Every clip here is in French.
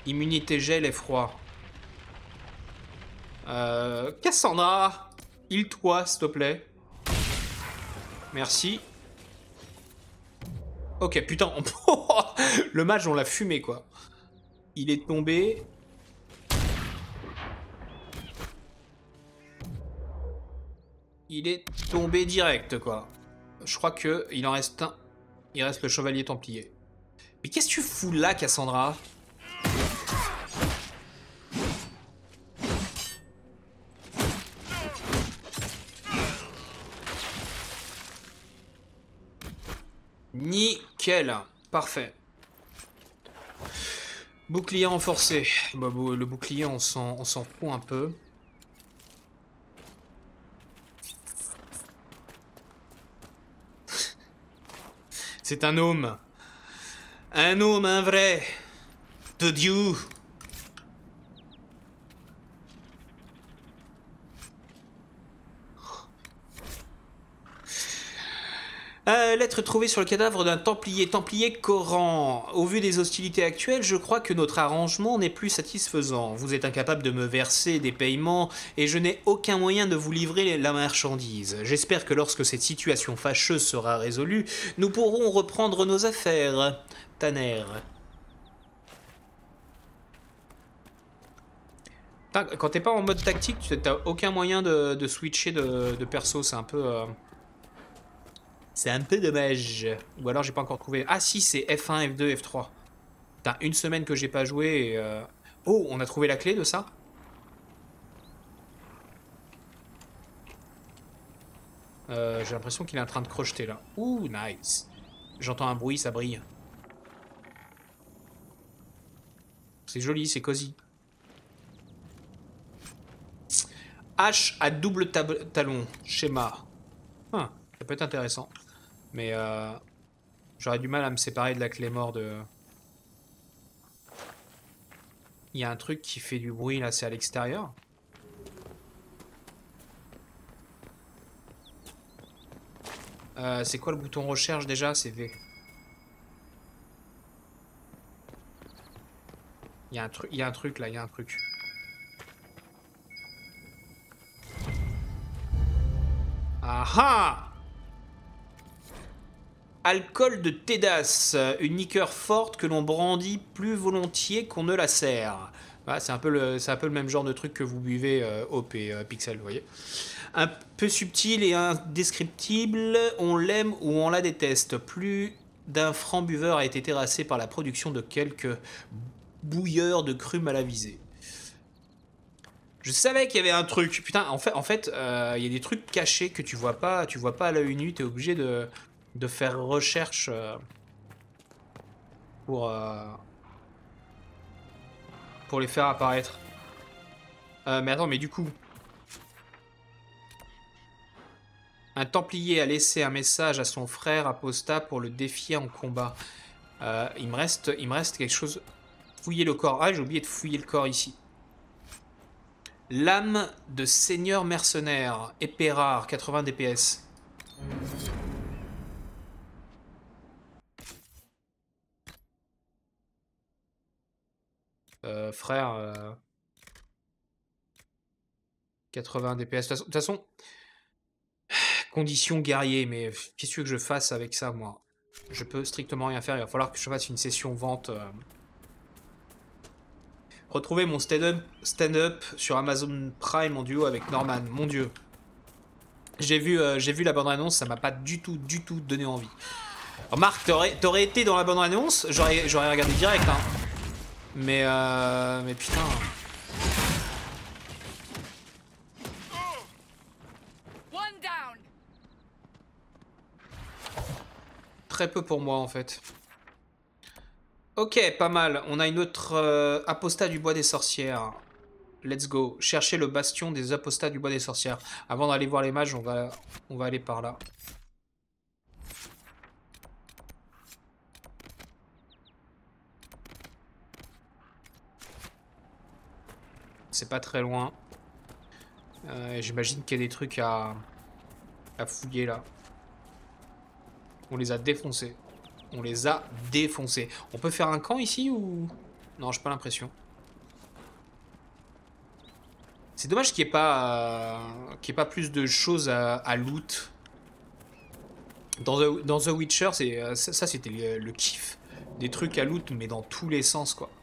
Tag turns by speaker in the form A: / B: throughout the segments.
A: Immunité gel et froid. Cassandra, heal-toi, s'il te plaît. Merci. Ok, putain. Le match, on l'a fumé, quoi. Il est tombé. Il est tombé direct, quoi. Je crois que il en reste un. Il reste le chevalier templier. Mais qu'est-ce que tu fous là, Cassandra? Nickel. Parfait. Bouclier renforcé. Bah, le bouclier, on s'en fout un peu. C'est un homme. Un homme, un vrai. De Dieu. Lettre trouvée sur le cadavre d'un templier Coran. Au vu des hostilités actuelles, je crois que notre arrangement n'est plus satisfaisant. Vous êtes incapable de me verser des paiements et je n'ai aucun moyen de vous livrer la marchandise. J'espère que lorsque cette situation fâcheuse sera résolue, nous pourrons reprendre nos affaires. Tanner. Quand t'es pas en mode tactique, t'as aucun moyen de switcher de perso, c'est un peu... C'est un peu dommage. Ou alors j'ai pas encore trouvé... Ah si, c'est F1, F2, F3. Putain, une semaine que j'ai pas joué et... Oh, on a trouvé la clé de ça? J'ai l'impression qu'il est en train de crocheter là. Ouh, nice. J'entends un bruit, ça brille. C'est joli, c'est cosy. Hache à double talon. Schéma. Ça peut être intéressant. Mais j'aurais du mal à me séparer de la clé mort de... Il y a un truc qui fait du bruit là, c'est à l'extérieur. C'est quoi le bouton recherche déjà? C'est V. Il y a un truc là, il y a un truc. Ah ah! Alcool de Tédas, une liqueur forte que l'on brandit plus volontiers qu'on ne la sert. Ah, c'est un peu le même genre de truc que vous buvez OP Pixel, vous voyez. Un peu subtil et indescriptible, on l'aime ou on la déteste. Plus d'un franc buveur a été terrassé par la production de quelques bouilleurs de cru mal avisés. Je savais qu'il y avait un truc. Putain, en fait, il y a des trucs cachés que tu vois pas à l'œil nu. T'es obligé de faire recherche pour les faire apparaître. Mais attends, mais du coup, un Templier a laissé un message à son frère apostat pour le défier en combat. Il me reste quelque chose. Fouiller le corps. Ah, j'ai oublié de fouiller le corps ici. Lame de seigneur mercenaire. Épée rare, 80 DPS. Frère... 80 DPS. De toute façon... Condition guerrier, mais qu'est-ce que tu veux que je fasse avec ça, moi? Je peux strictement rien faire. Il va falloir que je fasse une session vente... Retrouver mon stand-up sur Amazon Prime en duo avec Norman. Mon dieu. J'ai vu la bande-annonce, ça m'a pas du tout donné envie. Alors Marc, t'aurais été dans la bande-annonce, j'aurais regardé direct, hein. Mais putain. Très peu pour moi, en fait. Ok, pas mal. On a une autre apostat du bois des sorcières. Let's go. Chercher le bastion des apostats du bois des sorcières. Avant d'aller voir les mages, on va aller par là. C'est pas très loin. J'imagine qu'il y a des trucs à fouiller là. On les a défoncés. On les a défoncés. On peut faire un camp ici ou... Non, j'ai pas l'impression. C'est dommage qu'il n'y ait pas plus de choses à loot. Dans The Witcher, ça c'était le kiff. Des trucs à loot, mais dans tous les sens, quoi.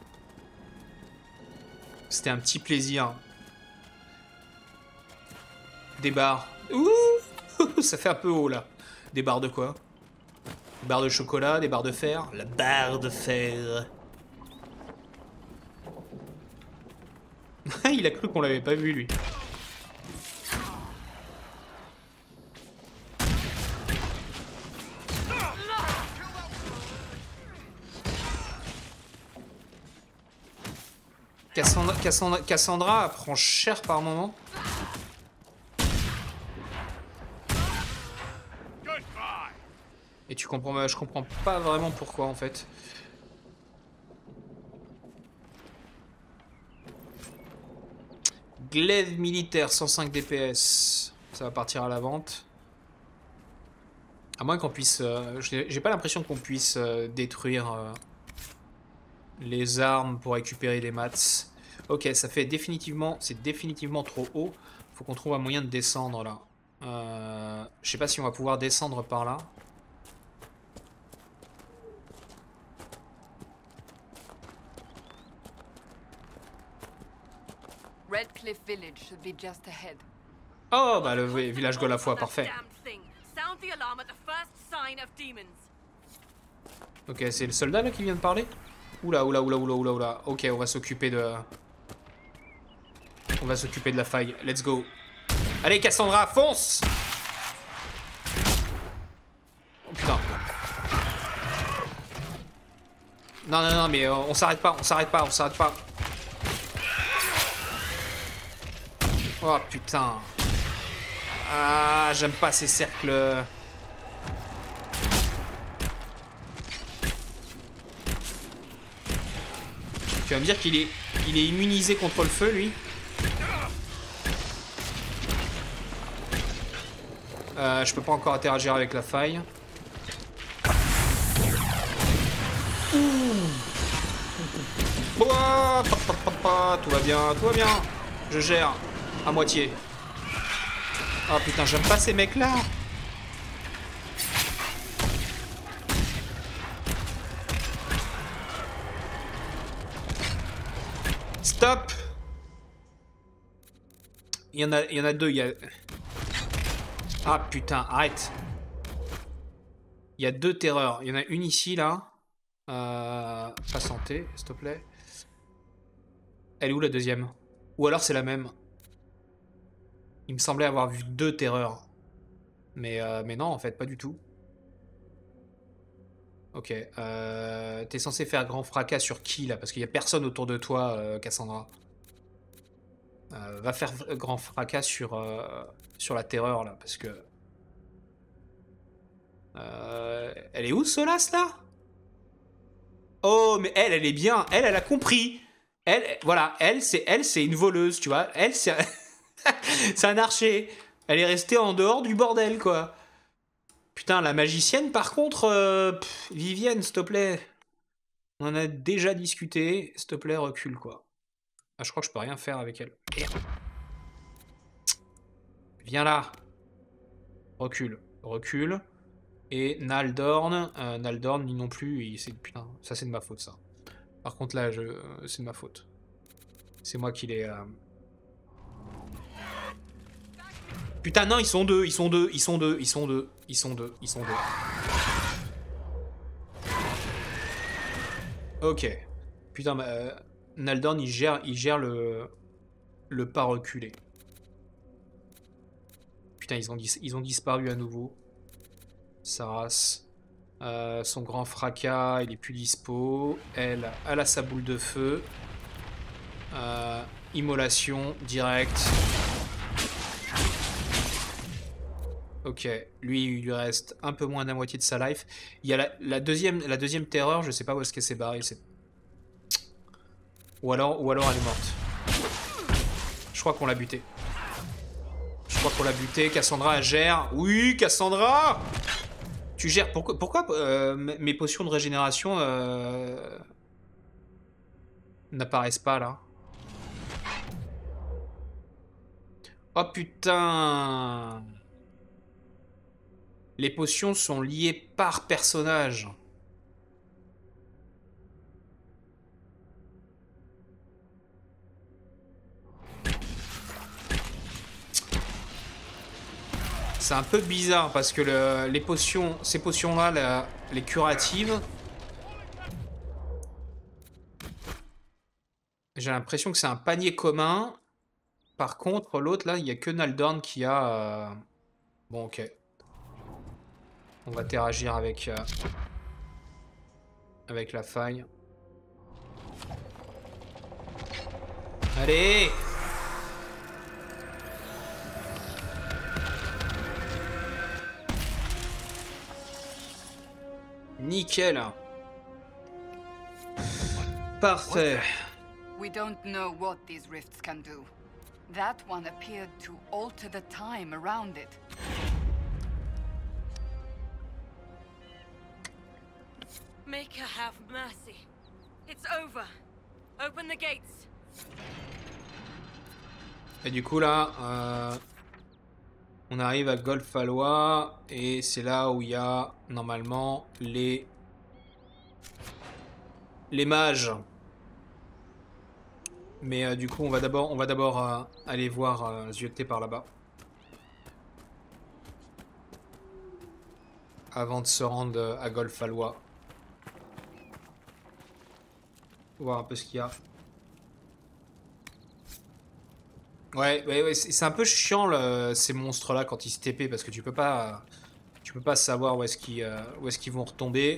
A: C'était un petit plaisir. Des barres. Ouh, ça fait un peu haut, là. Des barres de quoi? Des barres de chocolat, des barres de fer. La barre de fer. Il a cru qu'on l'avait pas vu, lui. Cassandra prend cher par moment. Et je comprends pas vraiment pourquoi en fait. Glaive militaire 105 DPS. Ça va partir à la vente. À moins qu'on puisse... j'ai pas l'impression qu'on puisse détruire les armes pour récupérer les mats. Ok, ça fait définitivement... C'est définitivement trop haut. Faut qu'on trouve un moyen de descendre là. Je sais pas si on va pouvoir descendre par là.
B: Redcliffe Village should be just ahead.
A: Oh, bah le village Golafois, parfait. Ok, c'est le soldat là qui vient de parler? Oula, oula, oula, oula, oula, oula. Ok, on va s'occuper de... On va s'occuper de la faille. Let's go. Allez, Cassandra, fonce! Oh putain. Non, non, non, mais on s'arrête pas, on s'arrête pas, on s'arrête pas. Oh putain. Ah, j'aime pas ces cercles. Tu vas me dire qu'il est immunisé contre le feu, lui? Je peux pas encore interagir avec la faille. Oh, tout va bien, tout va bien. Je gère à moitié. Oh putain, j'aime pas ces mecs-là. Stop. Il y en a deux, il y a... Ah putain, arrête. Il y a deux terreurs. Il y en a une ici, là. Pas santé, s'il te plaît. Elle est où la deuxième? Ou alors c'est la même? Il me semblait avoir vu deux terreurs. Mais non, en fait, pas du tout. Ok. T'es censé faire grand fracas sur qui, là? Parce qu'il n'y a personne autour de toi, Cassandra. Va faire grand fracas sur la terreur, là, parce que... elle est où, Solas, là? Oh, mais elle est bien. Elle a compris. Voilà, elle, c'est une voleuse, tu vois. Elle, c'est... c'est un archer. Elle est restée en dehors du bordel, quoi. Putain, la magicienne, par contre... Vivienne, s'il te plaît. On en a déjà discuté. S'il te plaît, recule, quoi. Ah, je crois que je peux rien faire avec elle. Merde. Viens là. Recule. Recule. Et Naldorn. Naldorn, lui non plus. Putain, ça c'est de ma faute, ça. Par contre, là, c'est de ma faute. C'est moi qui l'ai... Putain, non, ils sont deux. Ils sont deux. Ils sont deux. Ils sont deux. Ils sont deux. Ils sont deux. Ok. Putain, Naldorn, il gère le pas reculé. Putain, ils ont disparu à nouveau. Saras. Son grand fracas, il est plus dispo. Elle a sa boule de feu. Immolation, direct. Ok, lui, il lui reste un peu moins de la moitié de sa life. Il y a la deuxième terreur, je sais pas où est-ce qu'elle s'est barrée. Ou alors elle est morte. Je crois qu'on l'a buté. Je crois qu'on l'a buté. Cassandra, elle gère. Oui, Cassandra! Tu gères. Pourquoi mes potions de régénération... n'apparaissent pas là. Oh putain! Les potions sont liées par personnage. C'est un peu bizarre parce que les potions, ces potions-là, les curatives, j'ai l'impression que c'est un panier commun. Par contre, l'autre là, il n'y a que Naldorn qui a... Bon, ok. On va interagir avec la faille. Allez! Nickel. Parfait.
B: We don't know what these rifts can do. That one appeared to alter the time around it.
C: Make her have mercy. It's over. Open the gates.
A: Et du coup là, on arrive à Golfalois et c'est là où il y a normalement les mages. Mais du coup on va d'abord aller voir zioter par là-bas avant de se rendre à Golfalois. Voir un peu ce qu'il y a. Ouais, c'est un peu chiant ces monstres-là quand ils se TP parce que tu peux pas savoir où est-ce qu'ils vont retomber.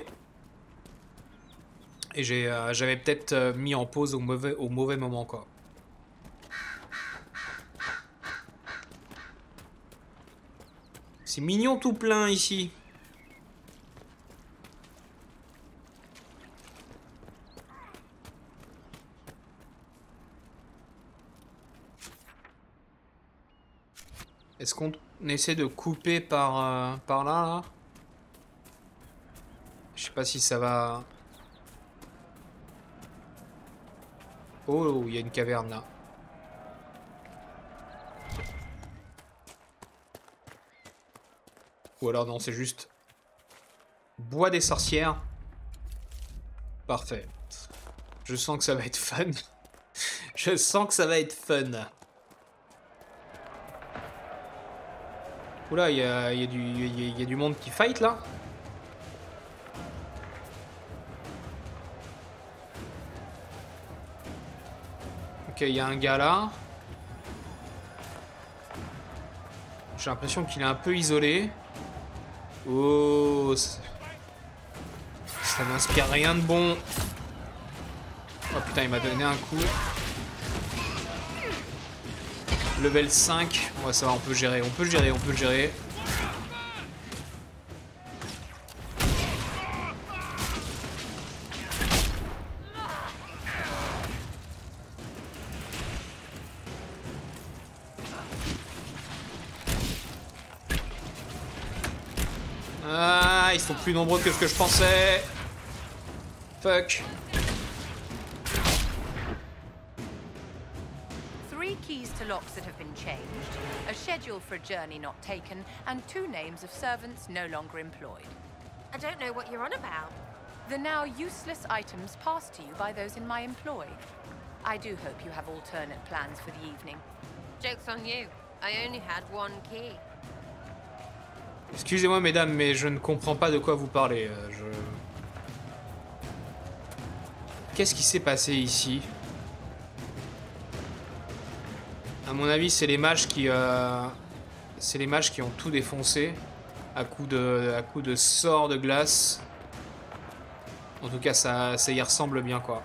A: Et j'avais peut-être mis en pause au mauvais moment quoi. C'est mignon tout plein ici. Est-ce qu'on essaie de couper par là? Je sais pas si ça va... Oh, il y a une caverne là. Ou alors non, c'est juste... Bois des sorcières. Parfait. Je sens que ça va être fun. Je sens que ça va être fun. Oula, il y a du monde qui fight là. Ok, il y a un gars là. J'ai l'impression qu'il est un peu isolé. Oh, ça m'inspire rien de bon. Oh putain, il m'a donné un coup. Level 5. Ouais, ça va, on peut gérer. Ah, ils sont plus nombreux que ce que je pensais. Fuck.
D: 3 keys to locks that have been changed, a schedule for a journey not taken, and 2 names of servants no longer employed.
E: I don't know what you're on about.
D: The now useless items passed to you by those in my employ. I do hope you have alternate plans for the evening.
E: Joke's on you. I only had 1 key.
A: Excusez-moi mesdames, mais je ne comprends pas de quoi vous parlez. Qu'est-ce qui s'est passé ici? À mon avis, c'est les mages qui ont tout défoncé à coup de sorts de glace. En tout cas, ça y ressemble bien quoi.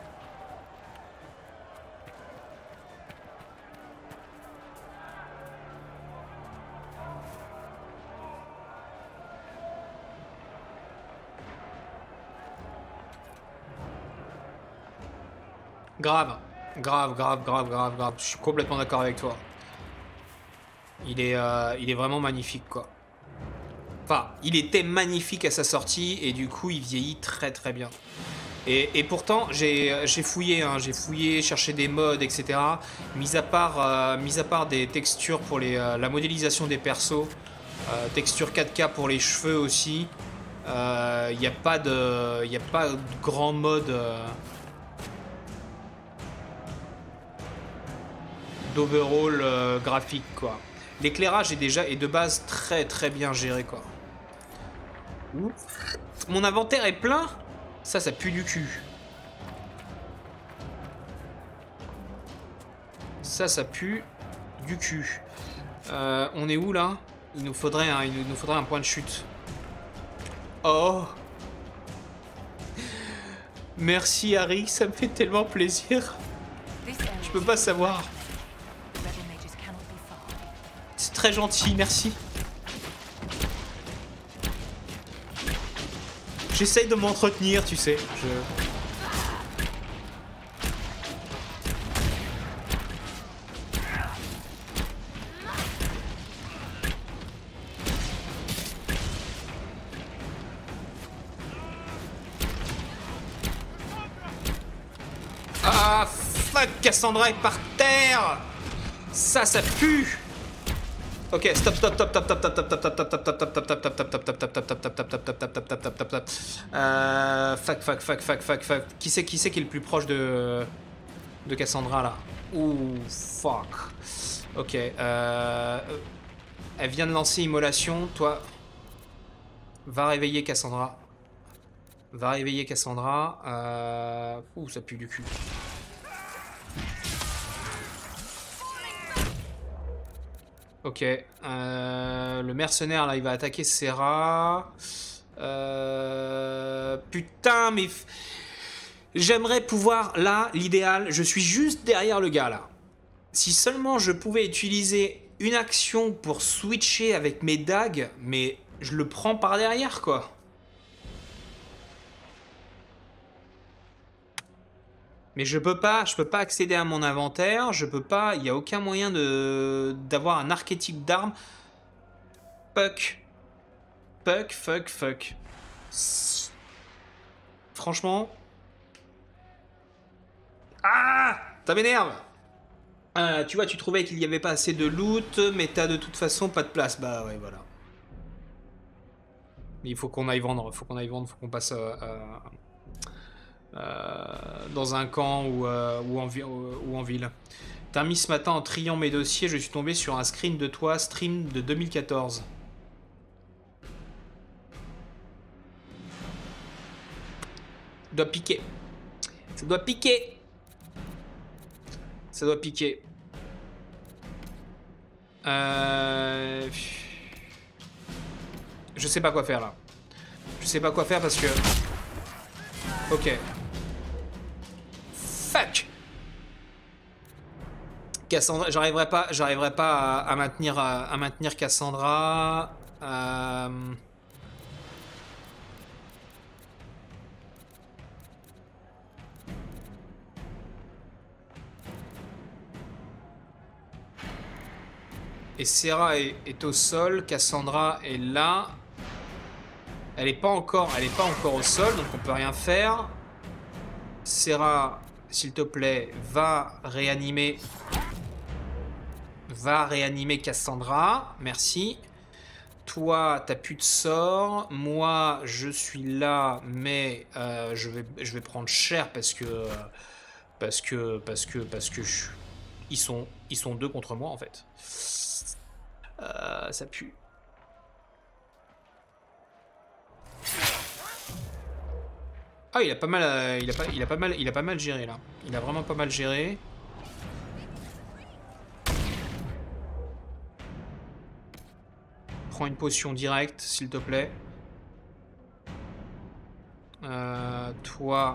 A: Grave. Je suis complètement d'accord avec toi. Il est vraiment magnifique, quoi. Enfin, il était magnifique à sa sortie et du coup, il vieillit très très bien. Et pourtant, j'ai fouillé, hein, j'ai fouillé, cherché des mods, etc. Mis à part des textures pour la modélisation des persos, texture 4K pour les cheveux aussi, il n'y a pas de grand mode d'overall graphique, quoi. L'éclairage est de base très bien géré, quoi. Ouh. Mon inventaire est plein. Ça pue du cul. Ça pue du cul. On est où là? Il nous faudrait un point de chute. Oh! Merci Harry, ça me fait tellement plaisir. Je peux pas savoir. C'est très gentil, merci. J'essaye de m'entretenir, tu sais. Ah, fuck, Cassandra est par terre. Ça pue. Ok, stop. Fuck. Qui c'est qui est le plus proche de Cassandra là? Ouh, fuck. Ok, elle vient de lancer immolation. Toi, va réveiller Cassandra. Ouh, ça pue du cul. Ok, le mercenaire là il va attaquer Serra. Putain, mais j'aimerais pouvoir là, l'idéal, je suis juste derrière le gars là. Si seulement je pouvais utiliser une action pour switcher avec mes dagues, mais je le prends par derrière quoi. Mais je peux pas accéder à mon inventaire, il n'y a aucun moyen d'avoir un archétype d'arme. Fuck. Franchement. Ah, ça m'énerve. Tu vois, tu trouvais qu'il n'y avait pas assez de loot, mais t'as de toute façon pas de place. Bah ouais, voilà. Il faut qu'on aille vendre, faut qu'on passe dans un camp ou en ville. T'as mis ce matin en triant mes dossiers, je suis tombé sur un screen de toi, stream de 2014. Ça doit piquer. Je sais pas quoi faire là. Parce que... Ok. Fuck. Cassandra, j'arriverai pas à maintenir Cassandra. Et Serra est au sol, Cassandra est là. Elle est pas encore au sol, donc on peut rien faire. Serra, s'il te plaît, va réanimer Cassandra. Merci. Toi, t'as plus de sort. Moi, je suis là, mais je vais prendre cher parce que ils sont deux contre moi en fait. Ça pue. Ah, il a pas mal géré là. Il a vraiment pas mal géré. Prends une potion directe, s'il te plaît. Toi,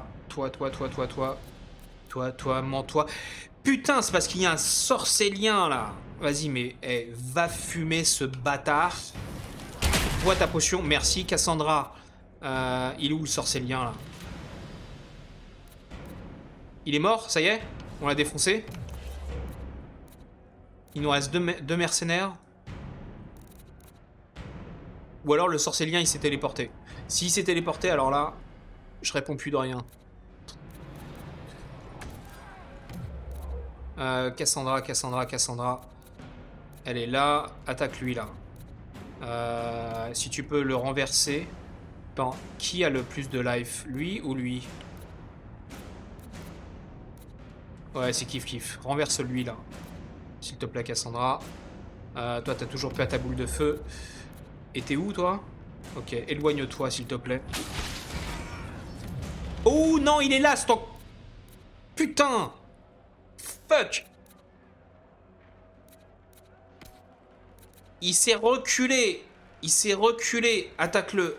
A: mens-toi. Putain, c'est parce qu'il y a un sorcélien là. Vas-y, mais va fumer ce bâtard. Bois ta potion, merci. Cassandra, il est où le sorcélien là? Il est mort, ça y est? On l'a défoncé? Il nous reste deux mercenaires. Ou alors le sorcélien il s'est téléporté. S'il s'est téléporté, alors là, je réponds plus de rien. Cassandra. Elle est là. Attaque lui là. Si tu peux le renverser. Attends, qui a le plus de life? Lui ou lui? Ouais, c'est kiff. Renverse lui là. S'il te plaît, Cassandra. Toi, t'as toujours pas ta boule de feu. Et t'es où, toi? Ok, éloigne-toi, s'il te plaît. Oh non, il est là, stock. Putain. Fuck. Il s'est reculé. Attaque-le.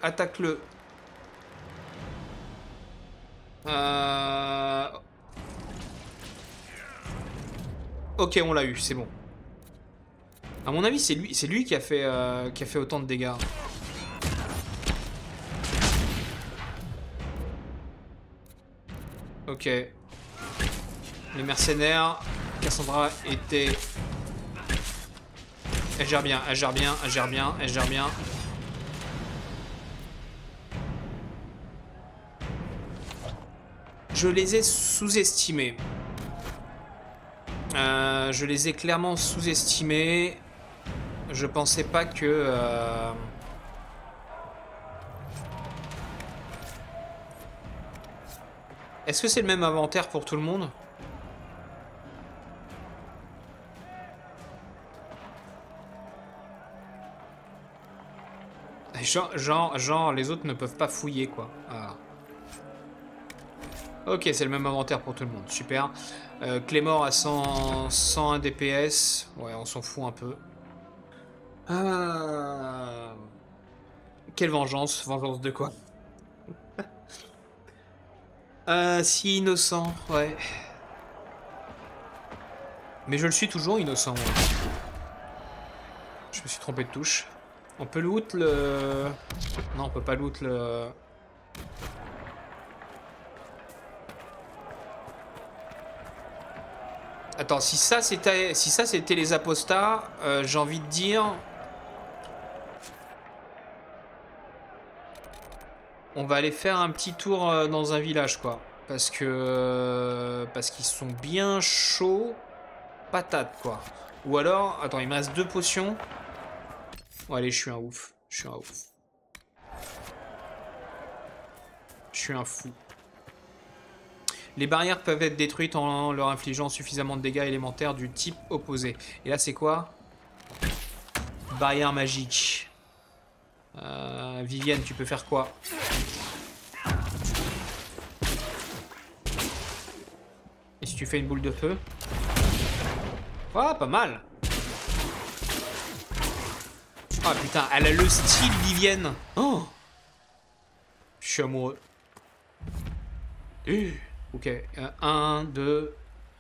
A: Ok, on l'a eu, c'est bon. À mon avis, c'est lui qui a fait autant de dégâts. Ok. Les mercenaires. Cassandra était... Elle gère bien. Je les ai sous-estimés. Je les ai clairement sous-estimés. Je pensais pas que... Est-ce que c'est le même inventaire pour tout le monde? Genre, les autres ne peuvent pas fouiller, quoi. Ah. Ok, c'est le même inventaire pour tout le monde. Super. Claymore à 101 DPS. Ouais, on s'en fout un peu. Quelle vengeance? Vengeance de quoi? Si innocent, ouais. Mais je le suis toujours innocent. Ouais. Je me suis trompé de touche. On peut loot le... Non, on peut pas loot le... Attends, si ça c'était les apostats, j'ai envie de dire... On va aller faire un petit tour dans un village, quoi. Parce qu'ils sont bien chauds. Patates, quoi. Ou alors... Attends, il me reste 2 potions. Bon, allez, je suis un ouf. Je suis un fou. Les barrières peuvent être détruites en leur infligeant suffisamment de dégâts élémentaires du type opposé. Et là, c'est quoi? Barrière magique. Vivienne, tu peux faire quoi? Et si tu fais une boule de feu? Ah, pas mal. Ah putain, elle a le style Vivienne. Oh, je suis amoureux. Ok, 1, 2.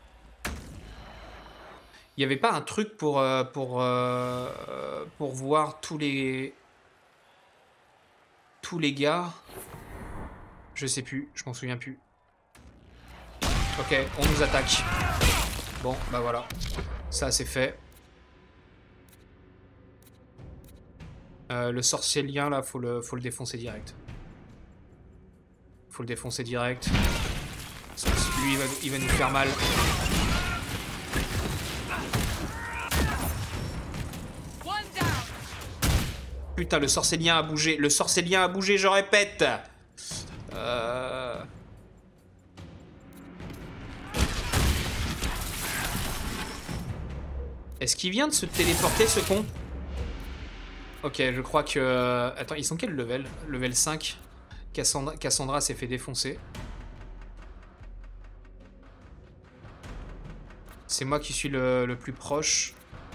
A: Il n'y avait pas un truc pour voir tous les gars. Je sais plus, je m'en souviens plus. Ok, on nous attaque. Bon, bah voilà. Ça, c'est fait. Le sorcier-lien, là, faut le défoncer direct. Faut le défoncer direct. Lui, il va nous faire mal. Putain, le sorcier-lien a bougé. Le sorcier-lien a bougé, je répète. Est-ce qu'il vient de se téléporter, ce con? Ok, je crois que... Attends, ils sont quel level? Level 5. Cassandra s'est fait défoncer. C'est moi qui suis le plus proche.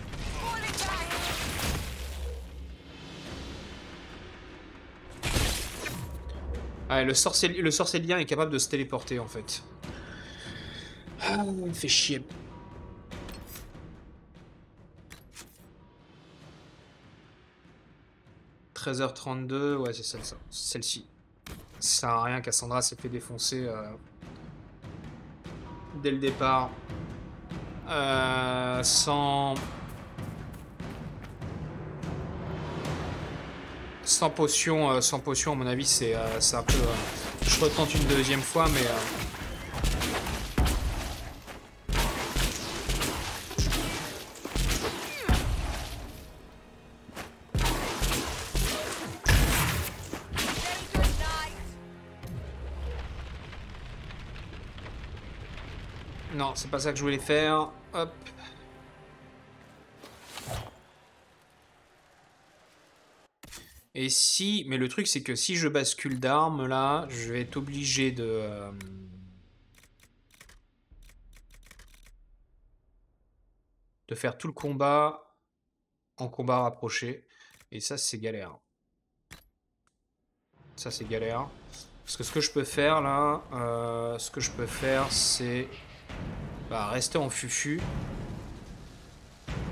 A: Ah, le sorcier-lien est capable de se téléporter, en fait. Ah, il me fait chier. « 13h32, ouais, c'est celle-ci. Ça sert à rien, Cassandra s'est fait défoncer dès le départ. Sans potion, à mon avis, c'est un peu... je retente une deuxième fois, mais... Non, c'est pas ça que je voulais faire. Hop. Et si... Mais le truc, c'est que si je bascule d'armes, là, je vais être obligé de faire tout le combat en combat rapproché. Et ça, c'est galère. Ça, c'est galère. Parce que ce que je peux faire, là... ce que je peux faire, c'est... Bah, rester en fufu.